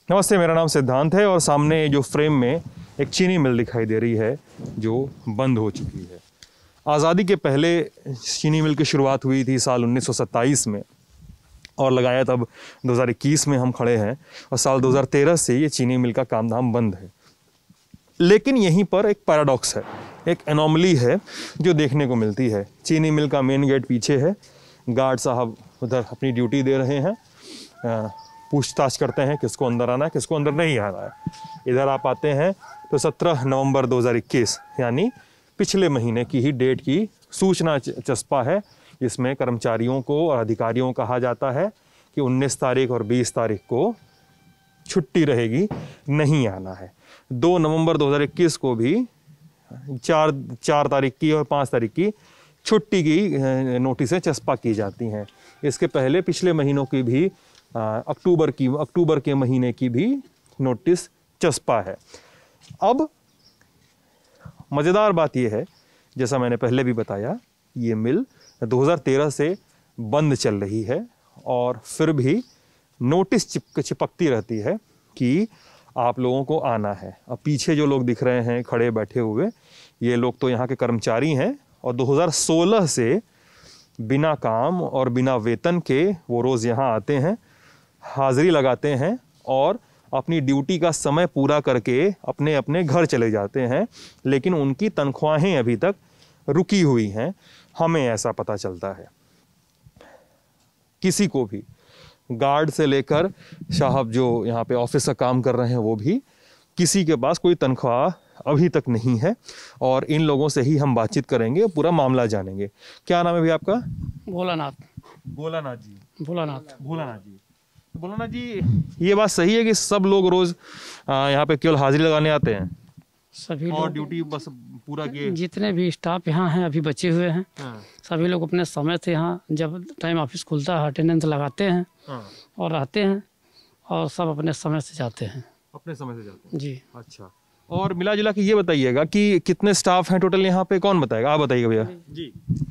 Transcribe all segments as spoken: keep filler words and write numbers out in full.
नमस्ते, मेरा नाम सिद्धांत है और सामने जो फ्रेम में एक चीनी मिल दिखाई दे रही है जो बंद हो चुकी है। आज़ादी के पहले चीनी मिल की शुरुआत हुई थी साल उन्नीस सौ सत्ताईस में और लगाया तब दो हज़ार इक्कीस में हम खड़े हैं और साल दो हज़ार तेरह से ये चीनी मिल का काम धाम बंद है। लेकिन यहीं पर एक पैराडॉक्स है, एक एनोमली है जो देखने को मिलती है। चीनी मिल का मेन गेट पीछे है, गार्ड साहब उधर अपनी ड्यूटी दे रहे हैं, पूछताछ करते हैं किसको अंदर आना है किसको अंदर नहीं आना है। इधर आप आते हैं तो सत्रह नवंबर दो हज़ार इक्कीस यानी पिछले महीने की ही डेट की सूचना चस्पा है। इसमें कर्मचारियों को और अधिकारियों को कहा जाता है कि उन्नीस तारीख और बीस तारीख को छुट्टी रहेगी, नहीं आना है। दो नवंबर दो हज़ार इक्कीस को भी चार चार तारीख की और पाँच तारीख की छुट्टी की नोटिसें चस्पा की जाती हैं। इसके पहले पिछले महीनों की भी अक्टूबर की अक्टूबर के महीने की भी नोटिस चस्पा है। अब मज़ेदार बात यह है, जैसा मैंने पहले भी बताया, ये मिल दो हज़ार तेरह से बंद चल रही है और फिर भी नोटिस चिप चिपकती रहती है कि आप लोगों को आना है। अब पीछे जो लोग दिख रहे हैं खड़े बैठे हुए, ये लोग तो यहाँ के कर्मचारी हैं और दो हज़ार सोलह से बिना काम और बिना वेतन के वो रोज़ यहाँ आते हैं, हाज़िरी लगाते हैं और अपनी ड्यूटी का समय पूरा करके अपने अपने घर चले जाते हैं। लेकिन उनकी तनख्वाहें अभी तक रुकी हुई हैं, हमें ऐसा पता चलता है। किसी को भी, गार्ड से लेकर साहब जो यहाँ पे ऑफिस का काम कर रहे हैं वो भी, किसी के पास कोई तनख्वाह अभी तक नहीं है और इन लोगों से ही हम बातचीत करेंगे, पूरा मामला जानेंगे। क्या नाम है भैया आपका? भोलानाथ। भोलानाथ जी। भोलानाथ भोलानाथ जी भोलानाथ जी ये बात सही है कि सब लोग रोज यहाँ पे केवल हाजिरी लगाने आते हैं? सभी और लोग, हाँ, ड्यूटी बस पूरा किए? जितने भी स्टाफ यहाँ हैं अभी बचे हुए हैं, हाँ। सभी लोग अपने समय से यहाँ जब टाइम ऑफिस खुलता है अटेंडेंस लगाते हैं, हाँ। और रहते हैं और सब अपने समय से जाते हैं। अपने समय से जाते हैं जी। अच्छा, और मिला जुला के ये बताइएगा कि कितने स्टाफ हैं टोटल यहाँ पे? कौन बताएगा? आप बताइएगा भैया जी।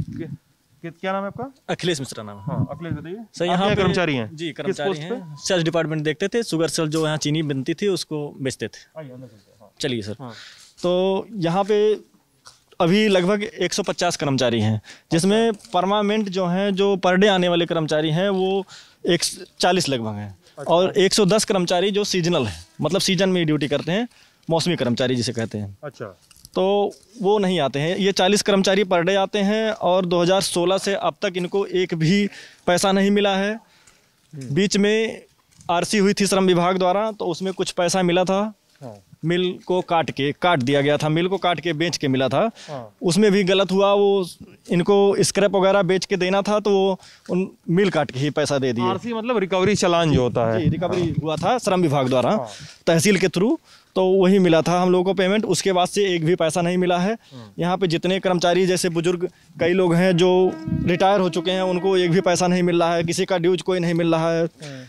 क्या नाम है आपका? अखिलेश मिश्रा नाम है। हाँ, अखिलेश बताइए। सर यहाँ कर्मचारी हैं? जी कर्मचारी हैं। सेल्स डिपार्टमेंट देखते थे, शुगर सेल जो यहाँ चीनी बनती थी उसको बेचते थे। चलिए सर, हाँ। तो यहाँ पे अभी लगभग एक सौ पचास कर्मचारी हैं, जिसमें परमानेंट जो हैं जो पर डे आने वाले कर्मचारी हैं वो एक चालीस लगभग हैं। अच्छा। और एक सौ दस कर्मचारी जो सीजनल हैं, मतलब सीजन में ड्यूटी करते हैं, मौसमी कर्मचारी जिसे कहते हैं। अच्छा, तो वो नहीं आते हैं। ये चालीस कर्मचारी पर डे आते हैं और दो हज़ार सोलह से अब तक इनको एक भी पैसा नहीं मिला है। बीच में आरसी हुई थी श्रम विभाग द्वारा, तो उसमें कुछ पैसा मिला था। हाँ। मिल को काट के काट दिया गया था, मिल को काट के बेच के मिला था। हाँ। उसमें भी गलत हुआ, वो इनको स्क्रैप वगैरह बेच के देना था तो वो उन मिल काट के ही पैसा दे दिए। आरसी मतलब रिकवरी चालान जो होता है? जी, रिकवरी हुआ था श्रम विभाग द्वारा। हाँ। तहसील के थ्रू, तो वही मिला था हम लोगों को पेमेंट। उसके बाद से एक भी पैसा नहीं मिला है। यहाँ पे जितने कर्मचारी, जैसे बुजुर्ग कई लोग हैं जो रिटायर हो चुके हैं, उनको एक भी पैसा नहीं मिल रहा है। किसी का ड्यूज कोई नहीं मिल रहा है।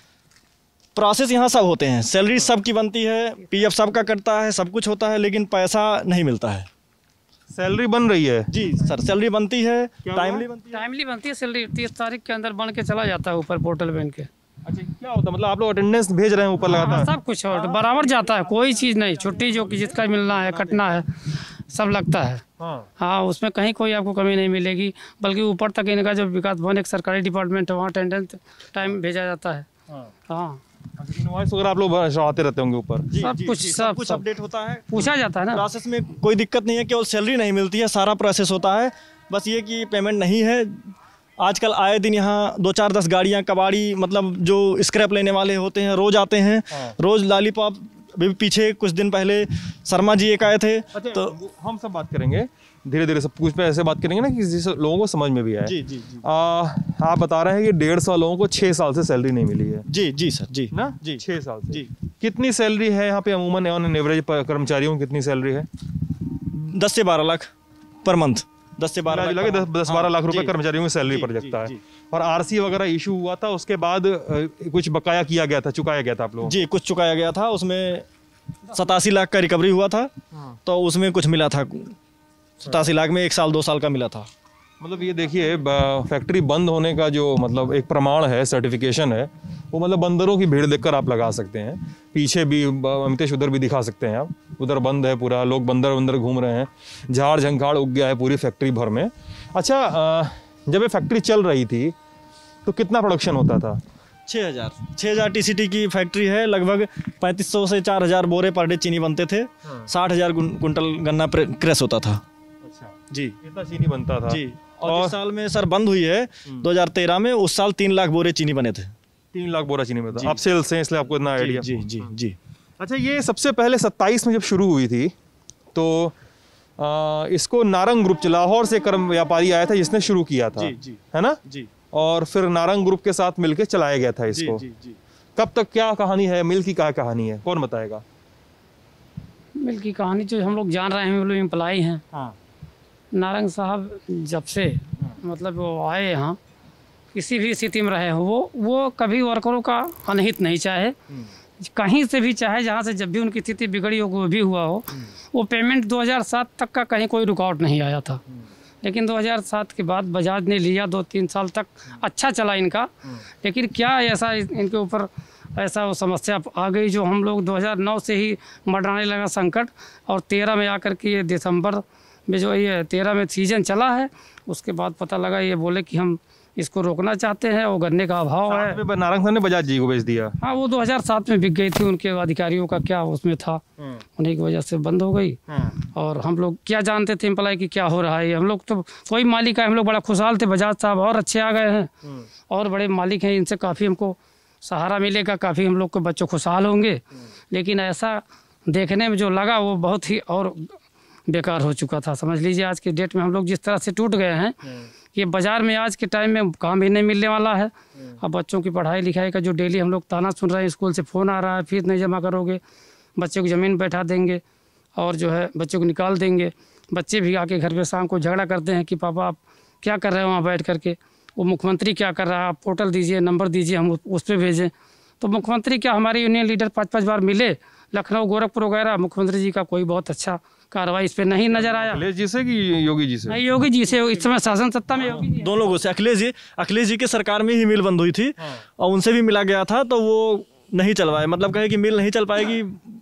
प्रोसेस यहाँ सब होते हैं, सैलरी सबकी बनती है, पीएफ सबका कटता है, सब कुछ होता है, लेकिन पैसा नहीं मिलता है। सैलरी बन रही है? जी सर, सैलरी बनती है, टाइमली बनती है। टाइमली बनती है सैलरी, तीस तारीख के अंदर बन के चला जाता है ऊपर पोर्टल बन के। अच्छा, क्या होता है मतलब आप लोग अटेंडेंस भेज रहे हैं ऊपर लगातार? हाँ, सब कुछ और बराबर जाता है, कोई चीज़ नहीं छुट्टी जो कि जिसका मिलना है कटना है सब लगता है। हाँ, हाँ, उसमें कहीं कोई आपको कमी नहीं मिलेगी, बल्कि ऊपर तक इनका जो विकास भवन एक सरकारी डिपार्टमेंट है, वहाँ अटेंडेंस टाइम भेजा जाता है। हाँ, इनवॉइस वगैरह आप लोग आते रहते होंगे ऊपर? सब कुछ सब कुछ अपडेट होता है, पूछा जाता है ना। प्रोसेस में कोई दिक्कत नहीं है, केवल सैलरी नहीं मिलती है, सारा प्रोसेस होता है। बस ये कि पेमेंट नहीं है। आजकल आए दिन यहाँ दो चार दस गाड़ियाँ कबाड़ी, मतलब जो स्क्रैप लेने वाले होते हैं, रोज आते हैं। हाँ। रोज लॉलीपॉप, पीछे कुछ दिन पहले शर्मा जी एक आए थे। अच्छा, तो हम सब बात करेंगे धीरे धीरे, सब कुछ पे ऐसे बात करेंगे ना कि जिस लोगों को समझ में भी आए। जी जी जी। आ, आप बता रहे हैं कि डेढ़ सौ लोगों को छः साल से सैलरी नहीं मिली है? जी जी सर, जी ना जी, छः साल से। जी। कितनी कितनी सैलरी है यहाँ पे अमूमन ऑन एवरेज कर्मचारियों की? कितनी सैलरी है? दस से बारह लाख पर मंथ। दस से बारह लाख दस दस बारह लाख रुपए कर्मचारियों की सैलरी पर लगता है। और आरसी वगैरह इशू हुआ था, उसके बाद कुछ बकाया किया गया था, चुकाया गया था आप लोगों? जी, कुछ चुकाया गया था। उसमें सतासी लाख का रिकवरी हुआ था। तो उसमें कुछ मिला था, सतासी लाख में एक साल दो साल का मिला था। मतलब ये देखिए, फैक्ट्री बंद होने का जो मतलब एक प्रमाण है, सर्टिफिकेशन है, वो मतलब बंदरों की भीड़ देखकर आप लगा सकते हैं। पीछे भी अमितेश उधर भी दिखा सकते हैं आप, उधर बंद है पूरा, लोग बंदर बंदर घूम रहे हैं, झाड़ झंखाड़ उग गया है पूरी फैक्ट्री भर में। अच्छा, जब ये फैक्ट्री चल रही थी तो कितना प्रोडक्शन होता था? छः हज़ार छः हज़ार टी सी टी की फैक्ट्री है, लगभग पैंतीस सौ से चार हज़ार बोरे पर डे चीनी बनते थे। साठ हज़ार कुंटल गन्ना क्रश होता था। अच्छा जी, इतना चीनी बनता था जी। और, और जिस साल में सर बंद हुई है दो हज़ार तेरह में, उस साल तीन लाख बोरे चीनी बने थे। तीन लाख बोरा चीनी बनता। आप सेल्स हैं इसलिए आपको इतना आइडिया। जी जी जी। अच्छा, ये सबसे पहले सत्ताईस में जब शुरू हुई थी तो आ, इसको नारंग ग्रुप, लाहौर से कर्म व्यापारी आया था जिसने शुरू किया था। जी जी है ना? जी। और फिर नारंग ग्रुप के साथ मिलके चलाया गया था इसको। जी, जी, जी। कब तक, क्या कहानी है मिल की, क्या कहानी है, कौन बताएगा? मिल की कहानी जो हम लोग जान रहे हैं, हम लोग एम्प्लाई हैं। हाँ। नारंग साहब जब से मतलब वो आए यहाँ, किसी भी स्थिति में रहे हो, वो वो कभी वर्करों का अनहित नहीं चाहे, कहीं से भी चाहे, जहाँ से जब भी उनकी स्थिति बिगड़ी हो, वो भी हुआ हो, वो पेमेंट दो हज़ार सात तक का कहीं कोई रुकावट नहीं आया था। लेकिन दो हज़ार सात के बाद बजाज ने लिया, दो तीन साल तक अच्छा चला इनका, लेकिन क्या ऐसा इनके ऊपर ऐसा वो समस्या आ गई जो हम लोग दो हज़ार नौ से ही मंडराने लगा संकट, और तेरह में आकर के ये दिसंबर में जो ये तेरह में सीजन चला है, उसके बाद पता लगा, ये बोले कि हम इसको रोकना चाहते हैं और गन्ने का अभाव है। नारंग साहब ने बजाज जी को बेच दिया। हाँ, वो दो हज़ार सात में बिक गई थी, उनके अधिकारियों का क्या उसमें था, उन्हीं की वजह से बंद हो गई। और हम लोग क्या जानते थे एम्प्लाई की क्या हो रहा है, हम लोग तो कोई मालिक है, हम लोग बड़ा खुशहाल थे। बजाज साहब और अच्छे आ गए हैं और बड़े मालिक हैं, इनसे काफ़ी हमको सहारा मिलेगा, काफ़ी हम लोग के बच्चों खुशहाल होंगे। लेकिन ऐसा देखने में जो लगा वो बहुत ही और बेकार हो चुका था। समझ लीजिए आज के डेट में हम लोग जिस तरह से टूट गए हैं, ये बाज़ार में आज के टाइम में काम भी नहीं मिलने वाला है। अब बच्चों की पढ़ाई लिखाई का जो डेली हम लोग ताना सुन रहे हैं, स्कूल से फ़ोन आ रहा है, फीस नहीं जमा करोगे, बच्चों की ज़मीन बैठा देंगे और जो है बच्चों को निकाल देंगे। बच्चे भी आके घर पे शाम को झगड़ा करते हैं कि पापा आप क्या कर रहे हो वहाँ बैठ करके, वो मुख्यमंत्री क्या कर रहा है, आप पोर्टल दीजिए, नंबर दीजिए, हम उस पर भेजें। तो मुख्यमंत्री क्या, हमारे यूनियन लीडर पाँच पाँच बार मिले, लखनऊ गोरखपुर वगैरह, मुख्यमंत्री जी का कोई बहुत अच्छा कार्रवाई इस पे नहीं नजर आया। अखिलेश जी से कि योगी जी से? नहीं, योगी जी से। इस समय शासन सत्ता में योगी जी, दोनों लोगों से। अखिलेश जी अखिलेश जी के सरकार में ही मिल बंद हुई थी और उनसे भी मिला गया था, तो वो नहीं चलवाए, मतलब कहे कि मिल नहीं चल पाएगी,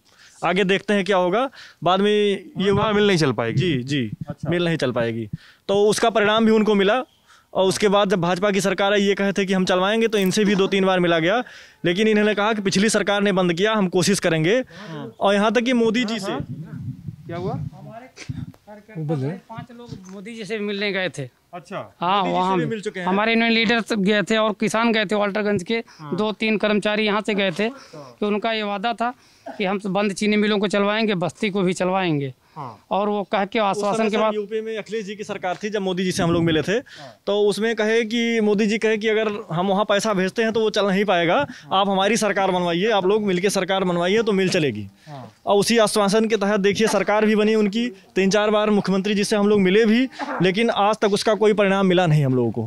आगे देखते हैं क्या होगा। बाद में ये हुआ मिल नहीं चल पाएगी। जी जी। अच्छा। मिल नहीं चल पाएगी, तो उसका परिणाम भी उनको मिला। और उसके बाद जब भाजपा की सरकार आई, ये कहे थे कि हम चलवाएंगे, तो इनसे भी दो तीन बार मिला गया, लेकिन इन्होंने कहा कि पिछली सरकार ने बंद किया, हम कोशिश करेंगे। और यहाँ तक कि मोदी जी से क्या हुआ, पांच लोग मोदी जी से मिलने गए थे। अच्छा। हाँ, वहाँ भी मिल चुके हैं। हमारे यूनियन लीडर गए थे और किसान गए थे, वाल्टरगंज के दो तीन कर्मचारी यहाँ से गए थे, कि उनका ये वादा था कि हम बंद चीनी मिलों को चलवाएंगे, बस्ती को भी चलवाएंगे। हाँ। और वो कह के आश्वासन के बाद, यूपी में अखिलेश जी की सरकार थी जब मोदी जी से हम लोग मिले थे, तो उसमें कहे कि मोदी जी कहे कि अगर हम वहाँ पैसा भेजते हैं तो वो चल नहीं पाएगा, आप हमारी सरकार बनवाइए, आप लोग मिलके सरकार बनवाइए तो मिल चलेगी। और उसी आश्वासन के तहत देखिए सरकार भी बनी उनकी, तीन चार बार मुख्यमंत्री जी से हम लोग मिले भी, लेकिन आज तक उसका कोई परिणाम मिला नहीं हम लोगों को।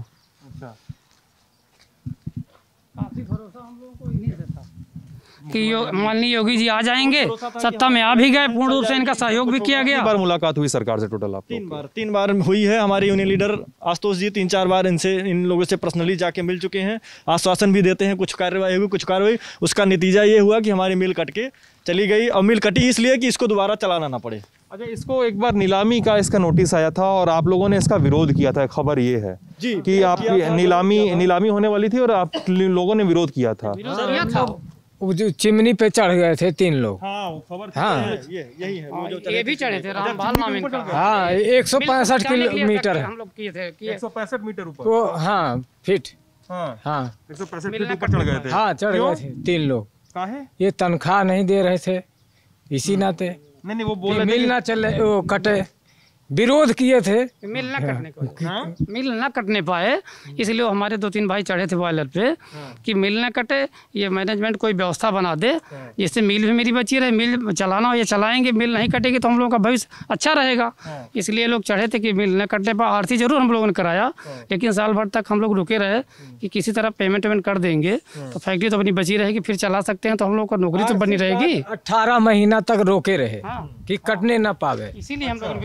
काफी भरोसा हम लोगों को इन्हीं से था कि यो माननीय योगी जी आ जाएंगे, सत्ता में आ भी गए, पूर्ण रूप से इनका सहयोग भी किया गया। बार मुलाकात हुई सरकार से टोटल? आप तीन बार तीन बार हुई है। हमारे यूनियन लीडर आशुतोष जी तीन चार बार इनसे इन लोगों से पर्सनली जाके मिल चुके हैं, आश्वासन भी देते हैं कुछ कार्रवाई होगी, कुछ कार्रवाई। उसका नतीजा ये हुआ कि हमारी मिल कट के चली गई, और मिल कटी इसलिए कि इसको दोबारा चलाना ना पड़े। अच्छा, इसको एक बार नीलामी का इसका नोटिस आया था और आप लोगों ने इसका विरोध किया था, खबर ये है जी कि आपकी नीलामी नीलामी होने वाली थी और आप लोगों ने विरोध किया था। वो जो चिमनी पे चढ़ गए थे तीन लोग। हाँ, खबर हाँ, ये यही है वो जो ये भी चढ़े थे, रामपाल नाम इनका। हाँ, एक सौ पैंसठ किलोमीटर है, हम लोग किए थे कि एक सौ पैंसठ मीटर ऊपर। वो हाँ फीट। हाँ, हाँ, एक सौ पैंसठ फीट ऊपर चढ़ गए थे। हाँ, चढ़ गए थे तीन लोग। काहे? ये तनख्वाह नहीं दे रहे थे, इसी नाते। नहीं नहीं, वो बोल रहे थे मिल ना चले, वो कटे, विरोध किए थे, मिल न कटने को, मिल न कटने पाए, इसलिए हमारे दो तीन भाई चढ़े थे बॉयलर पे कि मिल न कटे, ये मैनेजमेंट कोई व्यवस्था बना दे जिससे मिल भी मेरी बची रहे, मिल चलाना हो ये चलाएंगे, मिल नहीं कटेगी तो हम लोगों का भविष्य अच्छा रहेगा। इसलिए लोग चढ़े थे कि मिल न कटने पाए। आरती जरूर हम लोगों ने कराया, लेकिन साल भर तक हम लोग रुके रहे कि किसी तरह पेमेंट वेमेंट कर देंगे तो फैक्ट्री तो अपनी बची रहेगी, फिर चला सकते हैं, तो हम लोग को नौकरी तो बनी रहेगी। अठारह महीना तक रोके रहे कि कटने ना पावे। इसीलिए हम लोग हाँ,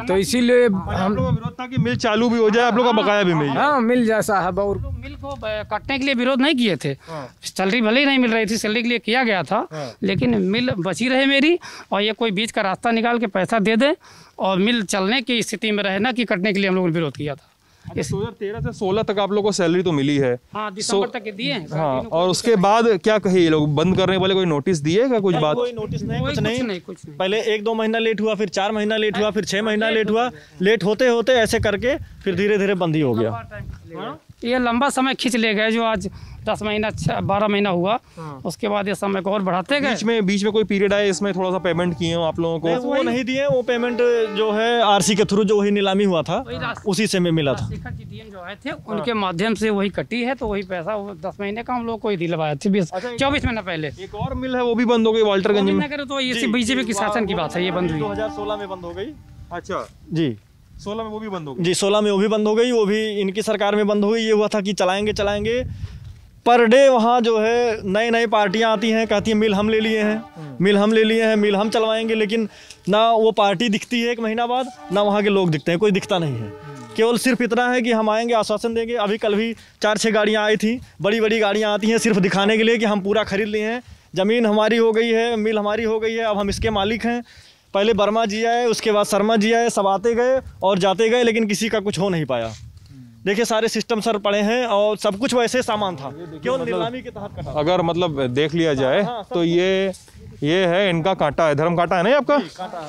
तो इसीलिए हम हम लोगों का विरोध था कि मिल चालू भी हो जाए, आप लोग का बकाया भी मिल जाए। हाँ मिल जाए साहब। और मिल को ब- काटने के लिए विरोध नहीं किए थे। सैलरी भले ही नहीं मिल रही थी, सैलरी के लिए किया गया था, लेकिन मिल बची रहे मेरी, और ये कोई बीच का रास्ता निकाल के पैसा दे दे और मिल चलने की स्थिति में रहे ना कि कटने के लिए हम लोगों ने विरोध किया था। दो हज़ार तेरह से सोलह तक आप लोगों को सैलरी तो मिली है। हाँ, दिसंबर तक के दिए हैं। हाँ, और उसके बाद क्या कहे ये लोग, बंद करने वाले कोई नोटिस दिए क्या, कुछ बात? कोई नोटिस नहीं, कोई कुछ कुछ नहीं। नहीं, कुछ नहीं। पहले एक दो महीना लेट हुआ, फिर चार महीना लेट हुआ, फिर छह महीना लेट हुआ। लेट होते होते ऐसे करके फिर धीरे धीरे बंद ही हो गया। ये लंबा समय खींच ले गए, जो आज दस महीना छह बारह महीना हुआ, उसके बाद ये समय को और बढ़ाते गए। बीच में बीच में कोई पीरियड आया इसमें थोड़ा सा पेमेंट किए हो आप लोगों नहीं, को? वो नहीं दिए। वो पेमेंट जो है आरसी के थ्रू जो वही नीलामी हुआ था, उसी से में मिला था। शेखर जी डीएम जो आए थे, उनके माध्यम से वही कटी है, तो वही पैसा वो दस महीने का हम लोग को ही दिलवाया थे, बीस चौबीस महीना पहले। एक और मिल है वो भी बंद हो गई वाल्टरगंज में। नगर तो इसी बीजेपी के शासन की बात है, ये बंद हुई। दो हज़ार सोलह में बंद हो गई। अच्छा, जी सोलह में वो भी बंद हो गई। जी सोलह में वो भी बंद हो गई। वो भी इनकी सरकार में बंद हो गई। ये हुआ था कि चलाएंगे चलाएंगे पर डे वहाँ जो है नई नई पार्टियाँ आती हैं, कहती हैं मिल हम ले लिए हैं, मिल हम ले लिए हैं, मिल हम चलवाएंगे, लेकिन ना वो पार्टी दिखती है एक महीना बाद, ना वहाँ के लोग दिखते हैं, कोई दिखता नहीं है। केवल सिर्फ इतना है कि हम आएंगे, आश्वासन देंगे। अभी कल भी चार छः गाड़ियाँ आई थी, बड़ी बड़ी गाड़ियाँ आती हैं सिर्फ दिखाने के लिए कि हम पूरा खरीद लिए हैं, ज़मीन हमारी हो गई है, मिल हमारी हो गई है, अब हम इसके मालिक हैं। पहले वर्मा जी आए, उसके बाद शर्मा जी आए, सब आते गए और जाते गए, लेकिन किसी का कुछ हो नहीं पाया। देखिए सारे सिस्टम सर पड़े हैं और सब कुछ वैसे सामान था, क्यों नीलामी के तहत कटा। अगर मतलब देख लिया जाए तो ये ये है इनका कांटा है, धर्म कांटा है ना ये आपका?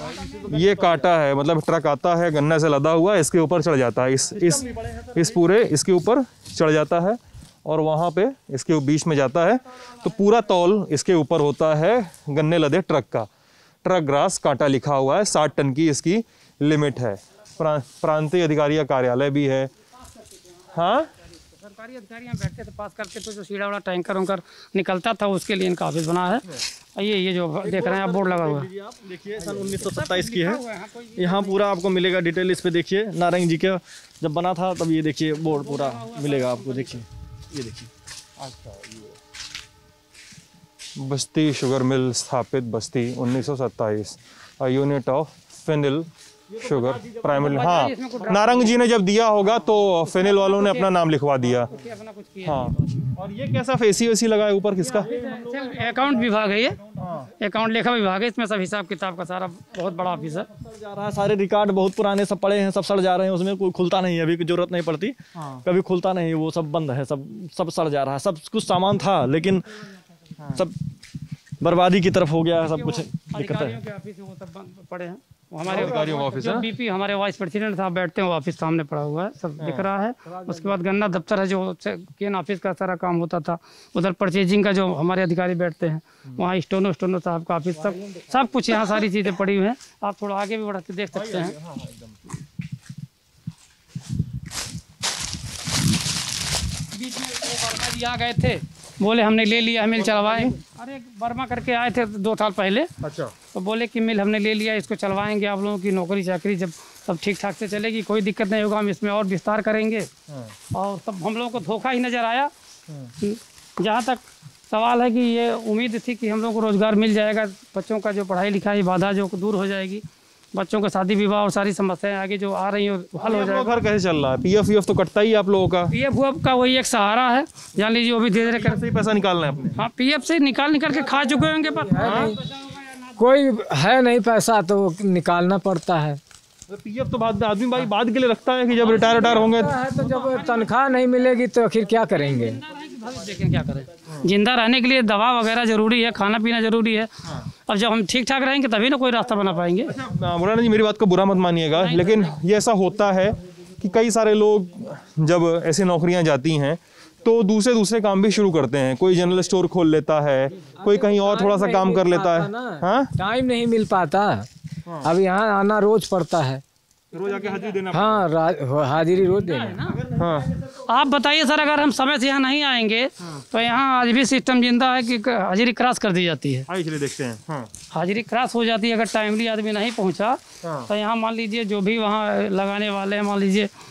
ये कांटा है, मतलब ट्रक आता है गन्ना से लदा हुआ, इसके ऊपर चढ़ जाता है, इस इस इस पूरे इसके ऊपर चढ़ जाता है और वहाँ पे इसके बीच में जाता है, तो पूरा तौल इसके ऊपर होता है गन्ने लदे ट्रक का। ट्रक ग्रास कांटा लिखा हुआ है, साठ टन की इसकी लिमिट है। प्रा, प्रांतीय अधिकारी का कार्यालय भी है। हाँ, सरकारी अधिकारी यहाँ बैठते थे, पास करके तो जो सीढ़ा वाला टैंकर उनकर निकलता था, उसके लिए इनका ऑफिस बना है। और ये ये जो देख रहे हैं आप, बोर्ड लगा हुआ है, आप देखिए सन उन्नीस सौ सत्ताईस की है। यहाँ पूरा आपको मिलेगा डिटेल, इस पे देखिए नारंग जी का जब बना था तब ये देखिए बोर्ड पूरा मिलेगा आपको। देखिए ये देखिए, बस्ती शुगर मिल स्थापित बस्ती उन्नीस सौ सत्ताईस, unit of phenyl sugar primary. हाँ, नारंग जी ने जब दिया होगा तो फिनिल वालों ने अपना नाम लिखवा दिया। अपना कुछ किया। हाँ, और ये कैसा फेसी वेसी लगा है ऊपर, किसका? अकाउंट विभाग है ये, अकाउंट लेखा विभाग है, इसमें सब हिसाब किताब का सारा बहुत बड़ा ऑफिस है। सड़ जा रहा है, सारे रिकॉर्ड बहुत पुराने सब पड़े हैं, सब सड़ जा रहे हैं, उसमें कोई खुलता नहीं है, अभी जरूरत नहीं पड़ती, कभी खुलता नहीं, वो सब बंद है, सब सब सड़ जा रहा है। सब कुछ सामान था लेकिन सब बर्बादी की तरफ हो गया है, सब कुछ दिक्कत है। के ऑफिस वो सब बंद पड़े हैं। वो हमारे अधिकारियों का ऑफिस जो है। बीपी हमारे वाइस प्रेसिडेंट साहब बैठते हैं, वो ऑफिस सामने पड़ा हुआ है, सब दिख रहा है। उसके बाद गन्ना दफ्तर है, जो केन ऑफिस का सारा काम होता था। उधर परचेजिंग का जो हमारे अधिकारी बैठते हैं, वहाँ स्टोनो स्टोनो साहब का ऑफिस, सब सब कुछ यहाँ सारी चीज़ें पड़ी हुई हैं। आप थोड़ा आगे भी बढ़ के देख सकते हैं। बीच में वो वर्मा जी आ गए थे, बोले हमने ले लिया है, मिल चलवाएंगे। अरे वर्मा करके आए थे दो साल पहले, अच्छा, तो बोले कि मिल हमने ले लिया, इसको चलवाएंगे, आप लोगों की नौकरी चाकरी जब सब ठीक ठाक से चलेगी, कोई दिक्कत नहीं होगा, हम इसमें और विस्तार करेंगे। और तब हम लोगों को धोखा ही नज़र आया। जहाँ तक सवाल है कि ये उम्मीद थी कि हम लोग को रोज़गार मिल जाएगा, बच्चों का जो पढ़ाई लिखाई बाधा जो दूर हो जाएगी, बच्चों का शादी विवाह और सारी समस्याएं आगे जो आ रही हैं हल हो जाएगा। घर कैसे चल रहा है? पीएफ वीएफ तो कटता ही है आप लोगों का। पीएफ वीएफ का वही एक सहारा है, जान लीजिए, वो भी धीरे धीरे कर। कैसे ही पैसा निकालना है अपने? हाँ, पीएफ से निकाल निकाल के खा चुके होंगे, पर कोई है नहीं पैसा तो निकालना पड़ता है। पीएफ तो बाद आदमी भाई बाद के लिए रखता है कि जब रिटायर रिटायर होंगे है तो जब तनख्वाह नहीं मिलेगी तो आखिर क्या करेंगे? लेकिन क्या करें, जिंदा रहने के लिए दवा वगैरह जरूरी है, खाना पीना जरूरी है। अब जब हम ठीक ठाक रहेंगे तभी ना कोई रास्ता बना पाएंगे। मौलाना जी मेरी बात को बुरा मत मानिएगा, लेकिन ये ऐसा होता है कि कई सारे लोग जब ऐसी नौकरियां जाती हैं तो दूसरे दूसरे काम भी शुरू करते हैं। कोई जनरल स्टोर खोल लेता है, कोई कहीं और थोड़ा सा काम कर लेता है। हाँ, टाइम नहीं मिल पाता। अब यहाँ आना रोज पड़ता है, रोज आके हाजिरी देना। हाँ रा- हाजिरी रोज देना। हाँ, आप बताइए सर, अगर हम समय से यहाँ नहीं आएंगे तो यहाँ आज भी सिस्टम जिंदा है कि हाजिरी क्रॉस कर दी जाती है। आइए चलिए देखते हैं। हाँ, हाजिरी क्रॉस हो जाती है, अगर टाइमली आदमी नहीं पहुँचा तो यहाँ मान लीजिए जो भी वहाँ लगाने वाले हैं, मान लीजिए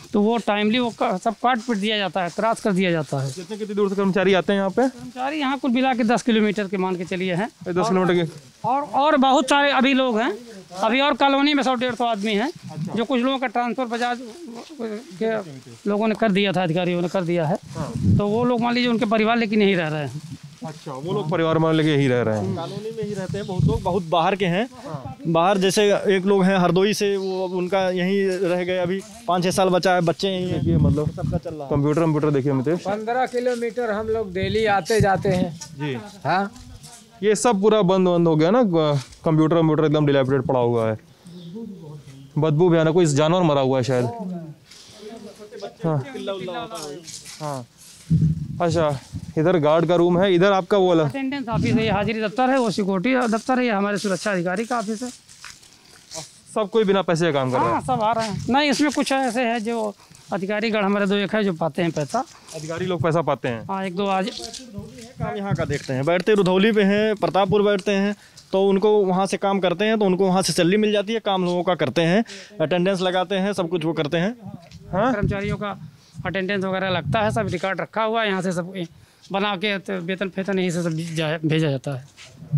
तो वो टाइमली वो का, सब काट पीट दिया जाता है, क्रॉस कर दिया जाता है। कितने कितनी दूर से कर्मचारी आते हैं यहाँ पे? कर्मचारी यहाँ कुल मिला के दस किलोमीटर के मान के चलिए हैं। दस किलोमीटर के और और बहुत सारे अभी लोग हैं, अभी और कॉलोनी में सौ डेढ़ सौ आदमी हैं। जो कुछ लोगों का ट्रांसफर बजाज के लोगों ने कर दिया था, अधिकारियों ने कर दिया है। तो वो लोग मान लीजिए उनके परिवार लेकिन नहीं रह रहे हैं। अच्छा, वो लोग परिवार में लेके ही रह रहे हैं, कॉलोनी में ही रहते हैं। बहुत लोग बहुत बाहर के हैं, बाहर जैसे एक लोग हैं हरदोई से, वो उनका यहीं रह गए, अभी पाँच छः साल बचा है, बच्चे यहीं हैं। ये मतलब सबका चल रहा है। कंप्यूटर कंप्यूटर देखिए मितेश, पंद्रह किलोमीटर हम लोग डेली आते जाते हैं जी। हाँ, ये सब पूरा बंद बंद हो गया ना, कंप्यूटर कंप्यूटर एकदम डिलेपिडेट पड़ा हुआ है, बदबू भी आना, कोई जानवर मरा हुआ है शायद। हाँ हाँ, अच्छा, इधर गार्ड का रूम है, इधर आपका वो वाला अटेंडेंस ऑफिस है, हाजिरी दफ्तर है, वो सिक्योरिटी दफ्तर है, ये हमारे सुरक्षा अधिकारी का ऑफिस है। सब कोई बिना पैसे का काम कर रहा है। हाँ, सब आ रहे हैं। नहीं, इसमें कुछ ऐसे है जो अधिकारी गण हमारे दो एक है जो पाते हैं पैसा। अधिकारी लोग पैसा पाते हैं। हाँ, एक दो आज काम यहाँ का देखते हैं, बैठते रुधौली पे हैं, प्रतापपुर बैठते हैं, तो उनको वहाँ से काम करते हैं, तो उनको वहाँ से सैलरी मिल जाती है, काम लोगों का करते हैं, अटेंडेंस लगाते हैं, सब कुछ वो करते हैं। हाँ, कर्मचारियों का अटेंडेंस वगैरह लगता है, सब रिकॉर्ड रखा हुआ है, यहाँ से सब बना के तो वेतन फेतन यहीं से सब जा- भेजा जाता है।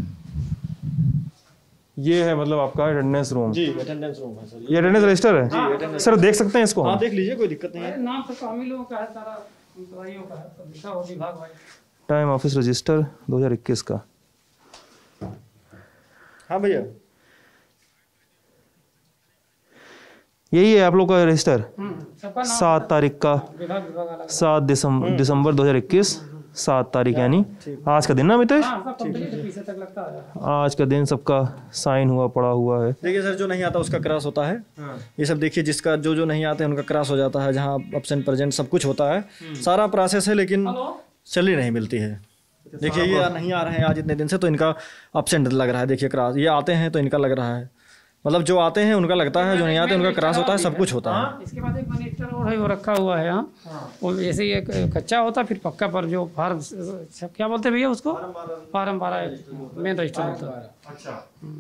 ये है मतलब आपका अटेंडेंस रूम। जी, अटेंडेंस रूम है सर। ये अटेंडेंस रजिस्टर है सर, देख सकते हैं इसको हाँ, हम? देख लीजिए, कोई दिक्कत नहीं है। नाम तो काम ही लोगों का है, सारा एम्प्लॉइयों का है, सब लिखा हो विभाग वाइज। टाइम ऑफिस रजिस्टर दो हज़ार इक्कीस का। हाँ भैया, यही है आप लोग का रजिस्टर, सबका नाम सात तारीख का, विभाग विभाग अलग। सात दिसंबर दिसंबर दो हज़ार इक्कीस, सात तारीख यानी आज का दिन ना मितेश? हाँ, सब कंप्लीट पीछे तक लगता है। आज का दिन सबका साइन हुआ पड़ा हुआ है। देखिए सर, जो नहीं आता उसका क्रॉस होता है। ये सब देखिए, जिसका जो जो नहीं आते हैं उनका क्रॉस हो जाता है, जहाँ अब्सेंट प्रेजेंट सब कुछ होता है, सारा प्रोसेस है, लेकिन सैलरी नहीं मिलती है। देखिए, ये नहीं आ रहे हैं आज इतने दिन से, तो इनका अब्सेंट लग रहा है। देखिए क्रॉस, ये आते हैं तो इनका लग रहा है, मतलब जो आते हैं उनका लगता है, जो नहीं आते उनका क्रॉस होता है, सब कुछ होता है। इसके बाद एक मनीस्टर और है, वो रखा हुआ है यहाँ। वो जैसे ही एक कच्चा होता है, फिर पक्का पर जो फार्म क्या बोलते हैं भैया उसको, फार्म बारह मेन रजिस्टर होता है। अच्छा,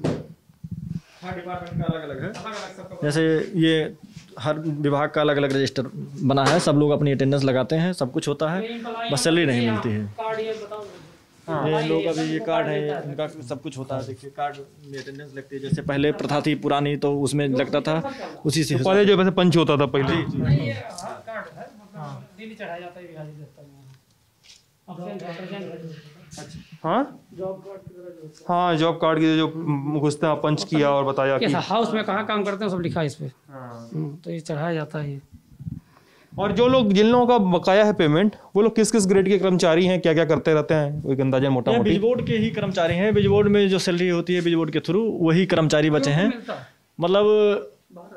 हर डिपार्टमेंट का अलग अलग है। जैसे ये हर विभाग का अलग अलग रजिस्टर बना है, सब लोग अपनी अटेंडेंस लगाते हैं, सब कुछ होता है, बस सैलरी नहीं मिलती है। कार्ड ये बताओ। ये लोग अभी ये कार्ड है, इनका सब कुछ होता है। देखिए, कार्ड में अटेंडेंस लगती है, जैसे पहले प्रथा थी पुरानी, तो उसमें लगता था, उसी से पहले जो वैसे पंच होता था पहले। नहीं, ये कार्ड है, मतलब दिल्ली चढ़ाया जाता है विभाग दफ्तर में। अब्सेंट रिप्रेजेंट हाँ जॉब कार्ड की तरह जो हाँ, जॉब कार्ड की जो घुसते हैं पंच किया और बताया कि कैसा हाउस में कहाँ काम करते हैं सब लिखा है इस पे। हम्म, तो ये चढ़ाया जाता है ये। और जो लोग जिन लोगों का बकाया है पेमेंट, वो लोग किस किस ग्रेड के कर्मचारी हैं, क्या क्या करते रहते हैं, कोई अंदाजा मोटा ये मोटी? बिज बोर्ड के ही कर्मचारी हैं। बिज बोर्ड में जो सैलरी होती है बिज बोर्ड के थ्रू, वही कर्मचारी बचे हैं। मतलब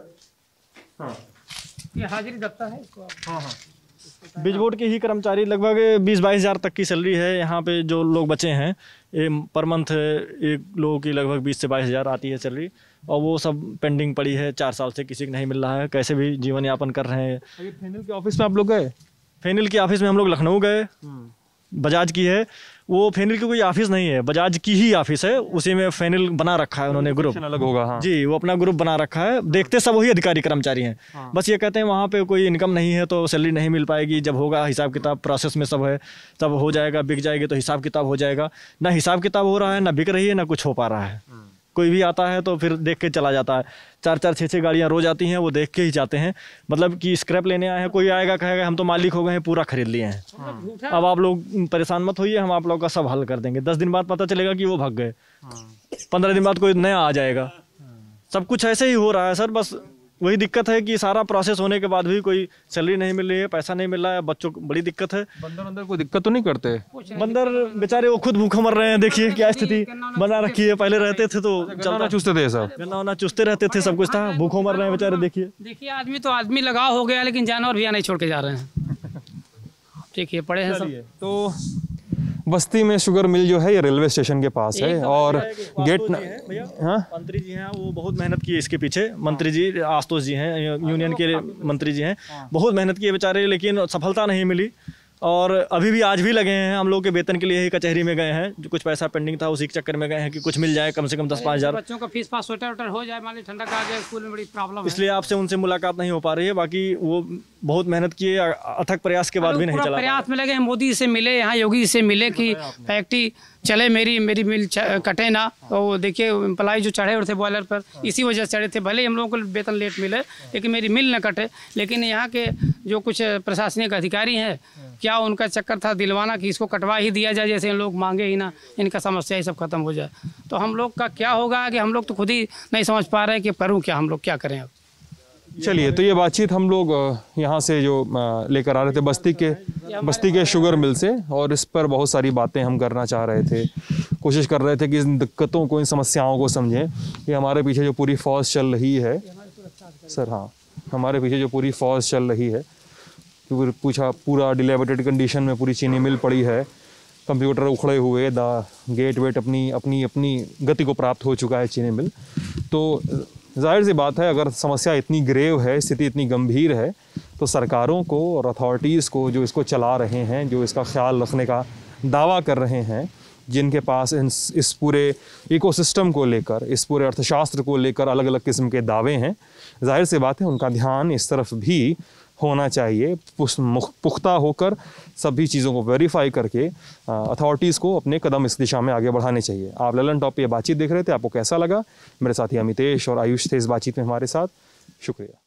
हाँ ये हाजिरी दफ्तर है इसको आप- हाँ हाँ, बिज बोर्ड के ही कर्मचारी लगभग बीस बाईस हज़ार तक की सैलरी है। यहाँ पे जो लोग बचे हैं, ये पर मंथ एक लोगों की लगभग बीस से बाईस हज़ार आती है सैलरी, और वो सब पेंडिंग पड़ी है, चार साल से किसी को नहीं मिल रहा है, कैसे भी जीवन यापन कर रहे हैं। अभी फेनिल के ऑफिस में आप लोग गए? फेनिल के ऑफिस में हम लोग लखनऊ गए, बजाज की है वो, फेनिल की कोई ऑफिस नहीं है, बजाज की ही ऑफिस है, उसी में फेनिल बना रखा है उन्होंने ग्रुप। अलग होगा। हाँ जी, वो अपना ग्रुप बना रखा है, देखते सब वही अधिकारी कर्मचारी हैं। हाँ। बस ये कहते हैं वहाँ पे कोई इनकम नहीं है तो सैलरी नहीं मिल पाएगी, जब होगा हिसाब किताब प्रोसेस में सब है, तब हो जाएगा, बिक जाएगी तो हिसाब किताब हो जाएगा। ना हिसाब किताब हो रहा है, ना बिक रही है, ना कुछ हो पा रहा है। कोई भी आता है तो फिर देख के चला जाता है। चार चार छः छः गाड़ियाँ रोज आती हैं, वो देख के ही जाते हैं, मतलब कि स्क्रैप लेने आए हैं। कोई आएगा कहेगा हम तो मालिक हो गए हैं, पूरा खरीद लिए हैं, अब आप लोग परेशान मत होइए, हम आप लोग का सब हल कर देंगे। दस दिन बाद पता चलेगा कि वो भाग गए, पंद्रह दिन बाद कोई नया आ जाएगा। सब कुछ ऐसे ही हो रहा है सर। बस वही दिक्कत है कि सारा प्रोसेस होने के बाद भी कोई सैलरी नहीं मिल रही है, पैसा नहीं मिल रहा है, बच्चों को बड़ी दिक्कत है। बंदर अंदर कोई दिक्कत तो नहीं करते? बंदर बेचारे वो खुद भूखे मर रहे हैं, देखिए क्या स्थिति बना रखी है। पहले रहते थे तो चलना चूसते थे सब, गन्ना वन्ना चुसते रहते थे, सब कुछ था, भूखों मर रहे हैं बेचारे। देखिए देखिए आदमी तो आदमी लगाव हो गया, लेकिन जानवर भी यहाँ नहीं छोड़ के जा रहे हैं। देखिए पड़े हैं सब। तो बस्ती में शुगर मिल जो है ये रेलवे स्टेशन के पास है, और गेट न... हाँ मंत्री जी हैं, वो बहुत मेहनत की है इसके पीछे। मंत्री जी आशुतोष जी हैं, यूनियन के मंत्री जी हैं, बहुत मेहनत की है बेचारे, लेकिन सफलता नहीं मिली। और अभी भी आज भी लगे हैं, हम लोग के वेतन के लिए ही कचहरी में गए हैं, जो कुछ पैसा पेंडिंग था उसी के चक्कर में गए हैं कि कुछ मिल जाए कम से कम दस पाँच हज़ार। बच्चों का फीस पास स्वेटर वेटर हो जाए, मान ली ठंडा का स्कूल में बड़ी प्रॉब्लम है, इसलिए आपसे उनसे मुलाकात नहीं हो पा रही है। बाकी वो बहुत मेहनत किए, अथक प्रयास के बाद भी नहीं चला। प्रयास में लगे हैं, मोदी से मिले, यहाँ योगी से मिले कि फैक्ट्री चले, मेरी मेरी मिल कटे ना। तो देखिए एम्प्लॉय जो चढ़े हुए थे बॉयलर पर, इसी वजह से चढ़े थे। भले ही हम लोगों को वेतन लेट मिले, लेकिन मेरी मिल न कटे। लेकिन यहाँ के जो कुछ प्रशासनिक अधिकारी हैं, क्या उनका चक्कर था दिलवाना कि इसको कटवा ही दिया जाए, जैसे इन लोग मांगे ही ना, इनका समस्या ही सब खत्म हो जाए। तो हम लोग का क्या होगा कि हम लोग तो खुद ही नहीं समझ पा रहे कि करूँ क्या, हम लोग क्या करें अब। चलिए, तो ये बातचीत हम लोग यहाँ से जो लेकर आ रहे थे बस्ती के बस्ती के शुगर मिल से, और इस पर बहुत सारी बातें हम करना चाह रहे थे, कोशिश कर रहे थे कि इन दिक्कतों को, इन समस्याओं को समझें। कि हमारे पीछे जो पूरी फौज चल रही है सर, हाँ हमारे पीछे जो पूरी फौज चल रही है, पूछा पूरा डिलेबरेटेड कंडीशन में पूरी चीनी मिल पड़ी है, कंप्यूटर उखड़े हुए, द गेट वेट अपनी अपनी अपनी गति को प्राप्त हो चुका है चीनी मिल। तो जाहिर सी बात है, अगर समस्या इतनी ग्रेव है, स्थिति इतनी गंभीर है, तो सरकारों को और अथॉरिटीज़ को जो इसको चला रहे हैं, जो इसका ख्याल रखने का दावा कर रहे हैं, जिनके पास इस, इस पूरे इकोसिस्टम को लेकर, इस पूरे अर्थशास्त्र को लेकर अलग अलग किस्म के दावे हैं, जाहिर सी बात है उनका ध्यान इस तरफ भी होना चाहिए। पुख्ता होकर सभी चीज़ों को वेरीफाई करके अथॉरिटीज़ को अपने कदम इस दिशा में आगे बढ़ाने चाहिए। आप ललन टॉप पे ये बातचीत देख रहे थे, आपको कैसा लगा? मेरे साथी अमितेश और आयुष थे इस बातचीत में हमारे साथ। शुक्रिया।